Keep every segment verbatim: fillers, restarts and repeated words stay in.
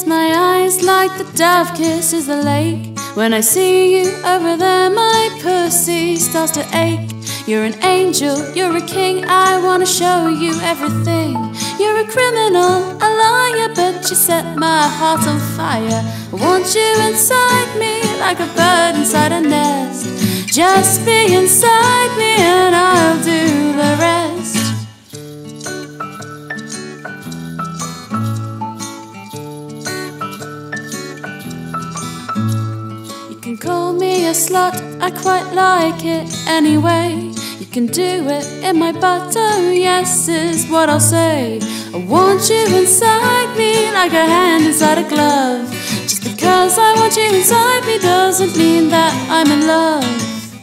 kiss my eyes like the dove kisses the lake. When I see you over there, my pussy starts to ache. You're an angel, you're a king, I wanna show you everything. You're a criminal, a liar, but you set my heart on fire. I want you inside me like a bird inside a nest. Just be inside me and I'll do the rest. You can call me a slut, I quite like it anyway. You can do it in my butt, oh yes is what I'll say. I want you inside me like a hand inside a glove. Just because I want you inside me doesn't mean that I'm in love.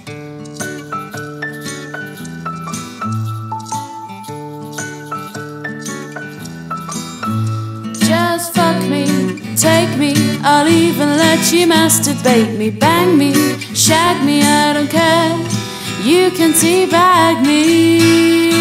Just fuck me, take me, I'll even let you masturbate me. Bang me, shag me, I don't care. You can teabag me.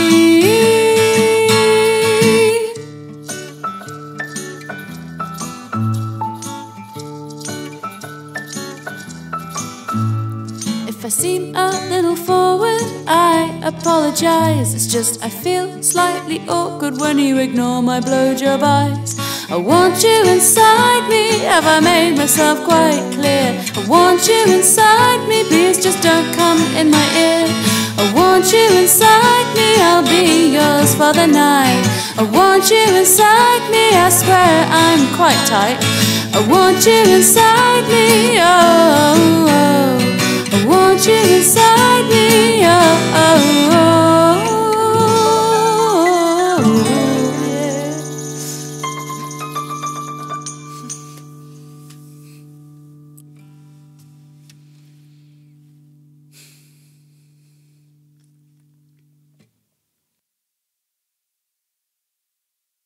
If I seem a little forward, I apologize. It's just I feel slightly awkward when you ignore my blowjob eyes. I want you inside me, have I made myself quite clear? I want you inside me, please just don't come in my ear. I want you inside me, I'll be yours for the night. I want you inside me, I swear I'm quite tight. I want you inside me, oh, oh.